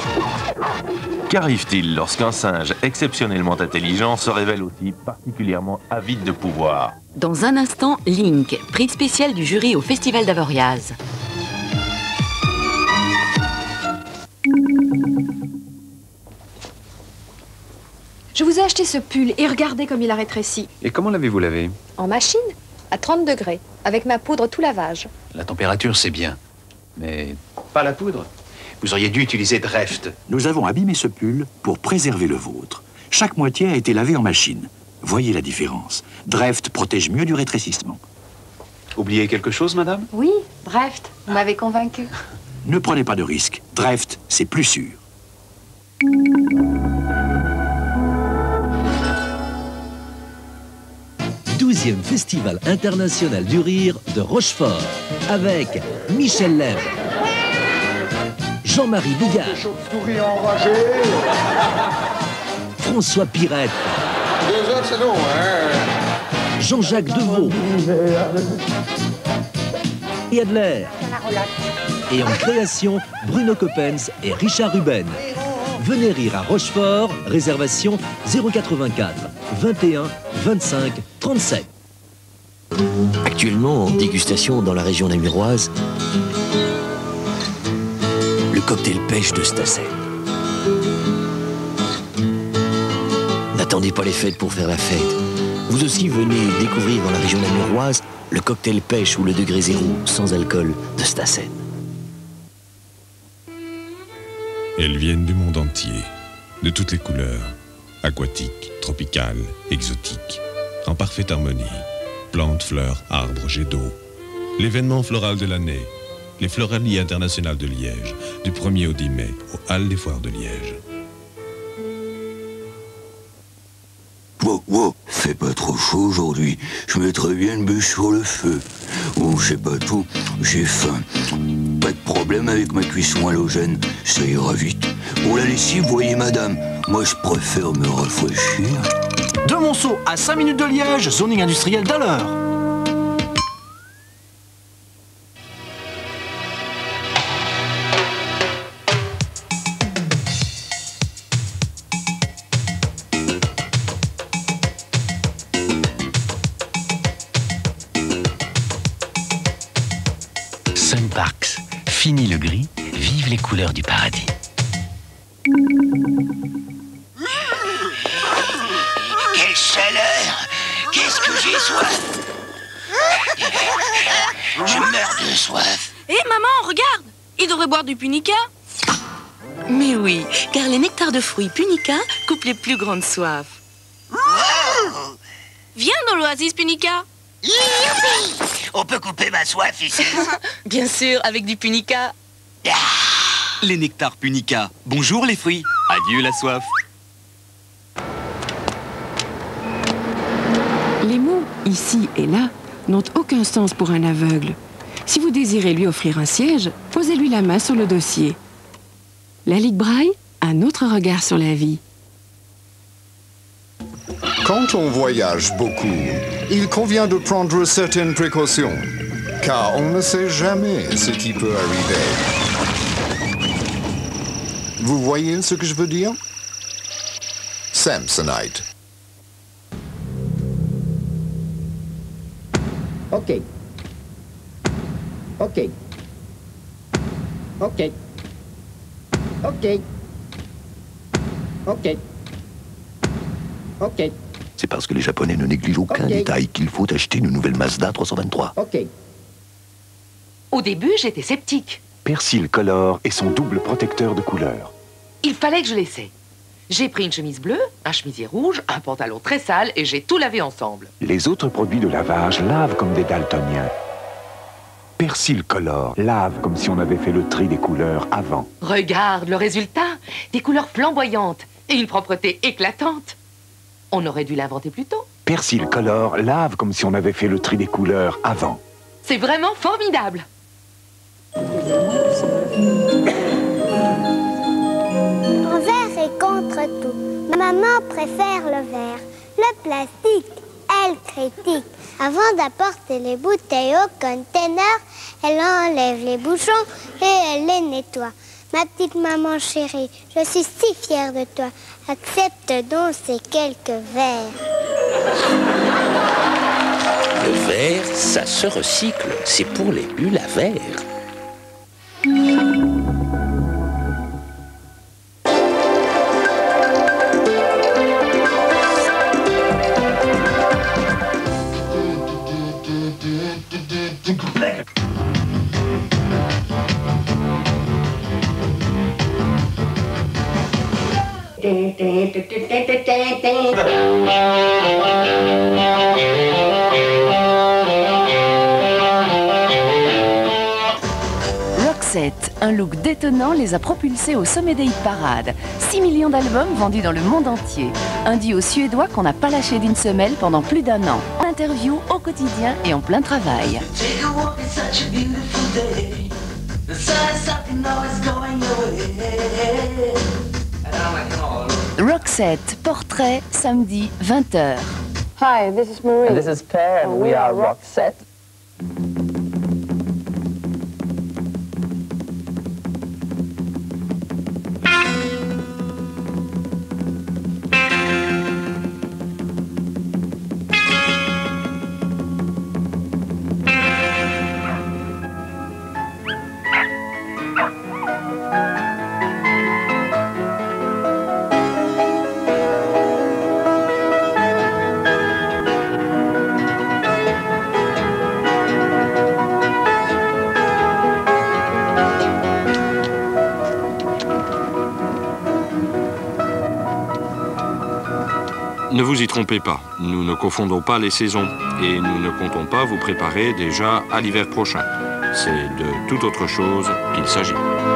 Qu'arrive-t-il lorsqu'un singe exceptionnellement intelligent se révèle aussi particulièrement avide de pouvoir? Dans un instant, Link, prix spécial du jury au Festival d'Avoriaz. Je vous ai acheté ce pull et regardez comme il a rétréci. Et comment l'avez-vous lavé? En machine, à 30 degrés, avec ma poudre tout lavage. La température, c'est bien. Mais pas la poudre. Vous auriez dû utiliser Dreft. Nous avons abîmé ce pull pour préserver le vôtre. Chaque moitié a été lavée en machine. Voyez la différence. Dreft protège mieux du rétrécissement. Oubliez quelque chose, madame? Oui, Dreft, vous m'avez convaincu. Ne prenez pas de risques. Dreft, c'est plus sûr. 12e Festival international du rire de Rochefort avec Michel Leb, Jean-Marie Bigard, François Pirette, Jean-Jacques Deveau et Adler. Et en création, Bruno Coppens et Richard Ruben. Venez rire à Rochefort, réservation 084 21 25 37. Actuellement en dégustation dans la région namuroise, le cocktail pêche de Stassen. N'attendez pas les fêtes pour faire la fête. Vous aussi venez découvrir dans la région namuroise le cocktail pêche ou le degré zéro sans alcool de Stassen. Elles viennent du monde entier, de toutes les couleurs, aquatiques, tropicales, exotiques, en parfaite harmonie. Plantes, fleurs, arbres, jets d'eau. L'événement floral de l'année, les Floralies internationales de Liège, du 1er au 10 mai, aux Halles des Foires de Liège. Wow, fait pas trop chaud aujourd'hui. Je mettrais bien une bûche sur le feu. Oh, je sais pas tout, j'ai faim. Pas de problème avec ma cuisson halogène, ça ira vite. Pour la lessive, voyez madame, moi je préfère me rafraîchir. De Monceau à 5 minutes de Liège, zoning industriel d'à l'heure. Sunparks, fini le gris, vive les couleurs du paradis. Quelle chaleur! Qu'est-ce que j'ai soif! Je meurs de soif. Hé maman, regarde! Il devrait boire du Punica. Mais oui, car les nectars de fruits Punica coupent les plus grandes soifs. Wow! Viens dans l'oasis Punica. Youpi! On peut couper ma soif ici. Bien sûr, avec du Punica. Les nectars Punica. Bonjour les fruits. Adieu la soif. Les mots « ici » et « là » n'ont aucun sens pour un aveugle. Si vous désirez lui offrir un siège, posez-lui la main sur le dossier. La Ligue Braille, un autre regard sur la vie. Quand on voyage beaucoup, il convient de prendre certaines précautions, car on ne sait jamais ce qui peut arriver. Vous voyez ce que je veux dire? Samsonite. OK. OK. OK. OK. OK. OK. C'est parce que les Japonais ne négligent aucun détail qu'il faut acheter une nouvelle Mazda 323. OK. Au début, j'étais sceptique. Persil Color est son double protecteur de couleur. Il fallait que je l'essaie. J'ai pris une chemise bleue, un chemisier rouge, un pantalon très sale et j'ai tout lavé ensemble. Les autres produits de lavage lavent comme des daltoniens. Persil Color lave comme si on avait fait le tri des couleurs avant. Regarde le résultat. Des couleurs flamboyantes et une propreté éclatante. On aurait dû l'inventer plus tôt. Persil Color lave comme si on avait fait le tri des couleurs avant. C'est vraiment formidable. Mon verre est contre tout. Ma maman préfère le verre. Le plastique, elle critique. Avant d'apporter les bouteilles au container, elle enlève les bouchons et elle les nettoie. Ma petite maman chérie, je suis si fière de toi. Accepte donc ces quelques vers. Le verre, ça se recycle. C'est pour les bulles à verre. Roxette, un look détonnant les a propulsés au sommet des hit-parades. 6 millions d'albums vendus dans le monde entier. Un duo suédois qu'on n'a pas lâché d'une semelle pendant plus d'1 an. En interview, au quotidien et en plein travail. Roxette, portrait, samedi, 20h. Hi, this is Marie. And this is Per, and we are Roxette. Ne vous y trompez pas, nous ne confondons pas les saisons et nous ne comptons pas vous préparer déjà à l'hiver prochain. C'est de toute autre chose qu'il s'agit.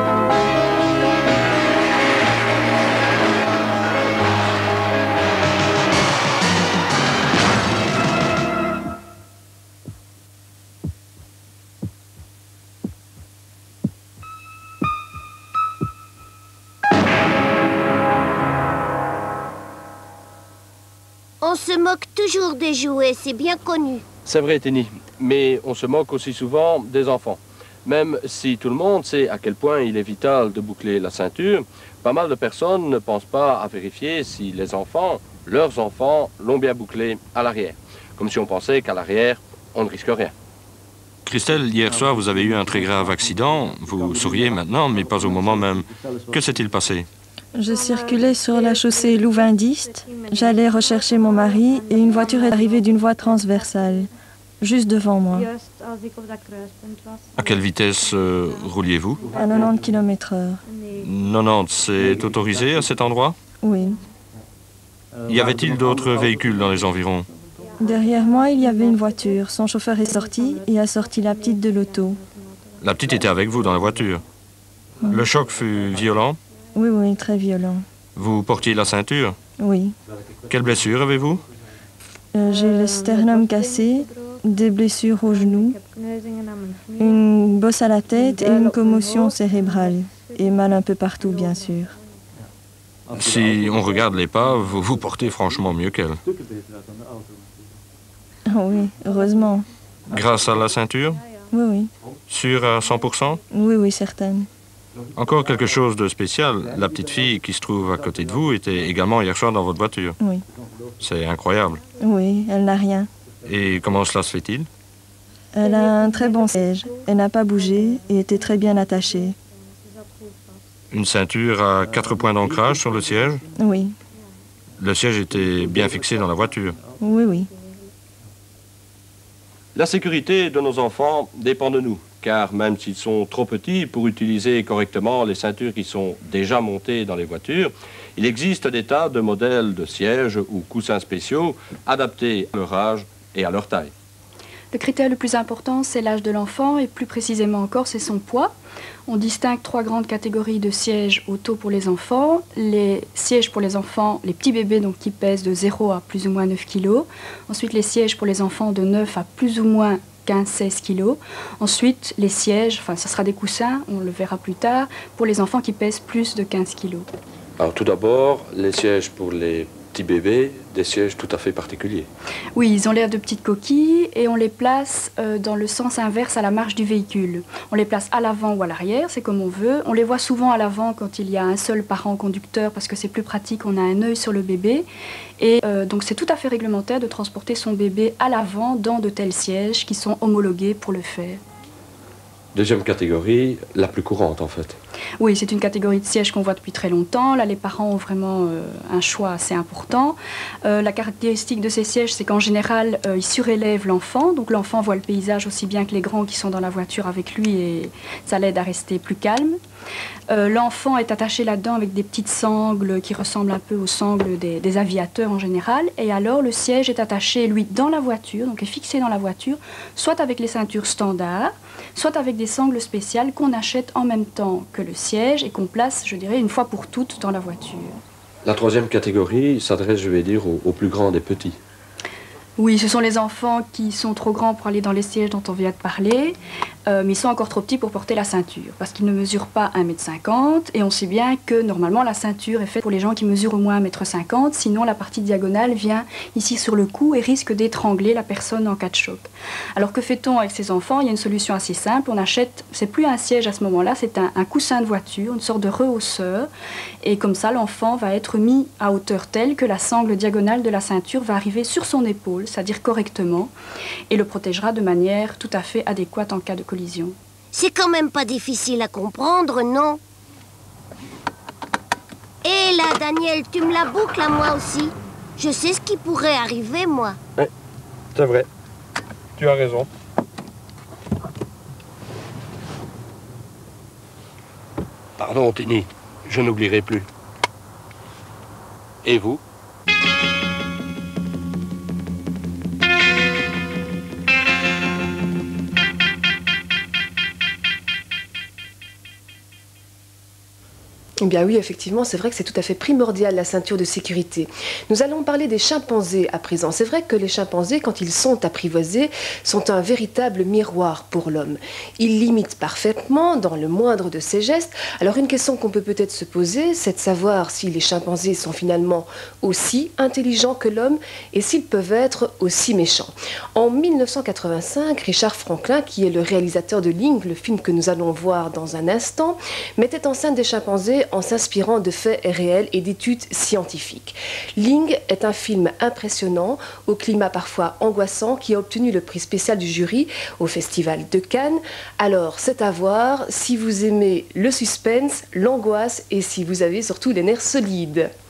On se moque toujours des jouets, c'est bien connu. C'est vrai, Tenny, mais on se moque aussi souvent des enfants. Même si tout le monde sait à quel point il est vital de boucler la ceinture, pas mal de personnes ne pensent pas à vérifier si les enfants, leurs enfants, l'ont bien bouclé à l'arrière. Comme si on pensait qu'à l'arrière, on ne risque rien. Christelle, hier soir, vous avez eu un très grave accident. Vous souriez maintenant, mais pas au moment même. Que s'est-il passé? Je circulais sur la chaussée Louvain-Dist. J'allais rechercher mon mari et une voiture est arrivée d'une voie transversale, juste devant moi. À quelle vitesse rouliez-vous? À 90 km/h. 90, c'est autorisé à cet endroit? Oui. Y avait-il d'autres véhicules dans les environs? Derrière moi, il y avait une voiture. Son chauffeur est sorti et a sorti la petite de l'auto. La petite était avec vous dans la voiture? Le choc fut violent? Oui, oui, très violent. Vous portiez la ceinture? Oui. Quelle blessure avez-vous? J'ai le sternum cassé, des blessures aux genoux, une bosse à la tête et une commotion cérébrale. Et mal un peu partout, bien sûr. Si on regarde les pas, vous vous portez franchement mieux qu'elle. Oui, heureusement. Grâce à la ceinture? Oui, oui. Sûr à 100%? Oui, oui, certaine. Encore quelque chose de spécial. La petite fille qui se trouve à côté de vous était également hier soir dans votre voiture. Oui. C'est incroyable. Oui, elle n'a rien. Et comment cela se fait-il? Elle a un très bon siège. Elle n'a pas bougé et était très bien attachée. Une ceinture à 4 points d'ancrage sur le siège? Oui. Le siège était bien fixé dans la voiture? Oui, oui. La sécurité de nos enfants dépend de nous, car même s'ils sont trop petits pour utiliser correctement les ceintures qui sont déjà montées dans les voitures, il existe des tas de modèles de sièges ou coussins spéciaux adaptés à leur âge et à leur taille. Le critère le plus important, c'est l'âge de l'enfant et plus précisément encore, c'est son poids. On distingue 3 grandes catégories de sièges auto pour les enfants. Les sièges pour les enfants, les petits bébés donc, qui pèsent de 0 à plus ou moins 9 kg. Ensuite, les sièges pour les enfants de 9 à plus ou moins 15-16 kg. Ensuite, les sièges, enfin, ce sera des coussins, on le verra plus tard, pour les enfants qui pèsent plus de 15 kg. Alors tout d'abord, les sièges pour les petits bébés des sièges tout à fait particuliers. Oui, ils ont l'air de petites coquilles et on les place dans le sens inverse à la marche du véhicule. On les place à l'avant ou à l'arrière, c'est comme on veut. On les voit souvent à l'avant quand il y a un seul parent conducteur parce que c'est plus pratique, on a un œil sur le bébé. Et donc c'est tout à fait réglementaire de transporter son bébé à l'avant dans de tels sièges qui sont homologués pour le faire. Deuxième catégorie, la plus courante en fait. Oui, c'est une catégorie de sièges qu'on voit depuis très longtemps. Là, les parents ont vraiment un choix assez important. La caractéristique de ces sièges, c'est qu'en général, ils surélèvent l'enfant. Donc l'enfant voit le paysage aussi bien que les grands qui sont dans la voiture avec lui et ça l'aide à rester plus calme. L'enfant est attaché là-dedans avec des petites sangles qui ressemblent un peu aux sangles des aviateurs en général. Et alors, le siège est attaché, lui, dans la voiture, donc est fixé dans la voiture, soit avec les ceintures standards, soit avec des sangles spéciales qu'on achète en même temps que le siège et qu'on place, je dirais, une fois pour toutes dans la voiture. La troisième catégorie s'adresse, je vais dire, aux plus grands des petits. Oui, ce sont les enfants qui sont trop grands pour aller dans les sièges dont on vient de parler, mais ils sont encore trop petits pour porter la ceinture, parce qu'ils ne mesurent pas 1,50 m, et on sait bien que normalement la ceinture est faite pour les gens qui mesurent au moins 1,50 m, sinon la partie diagonale vient ici sur le cou et risque d'étrangler la personne en cas de choc. Alors que fait-on avec ces enfants? Il y a une solution assez simple, on achète, c'est plus un siège à ce moment-là, c'est un coussin de voiture, une sorte de rehausseur, et comme ça l'enfant va être mis à hauteur telle que la sangle diagonale de la ceinture va arriver sur son épaule, c'est-à-dire correctement, et le protégera de manière tout à fait adéquate en cas de collision. C'est quand même pas difficile à comprendre, non? Et là, Daniel, tu me la boucles à moi aussi. Je sais ce qui pourrait arriver, moi. Oui, c'est vrai. Tu as raison. Pardon, Tini, je n'oublierai plus. Et vous? Eh bien oui, effectivement, c'est vrai que c'est tout à fait primordial, la ceinture de sécurité. Nous allons parler des chimpanzés à présent. C'est vrai que les chimpanzés, quand ils sont apprivoisés, sont un véritable miroir pour l'homme. Ils l'imitent parfaitement dans le moindre de ses gestes. Alors une question qu'on peut peut-être se poser, c'est de savoir si les chimpanzés sont finalement aussi intelligents que l'homme et s'ils peuvent être aussi méchants. En 1985, Richard Franklin, qui est le réalisateur de Ling, le film que nous allons voir dans un instant, mettait en scène des chimpanzés en s'inspirant de faits réels et d'études scientifiques. Ling est un film impressionnant, au climat parfois angoissant, qui a obtenu le prix spécial du jury au Festival de Cannes. Alors, c'est à voir si vous aimez le suspense, l'angoisse et si vous avez surtout les nerfs solides.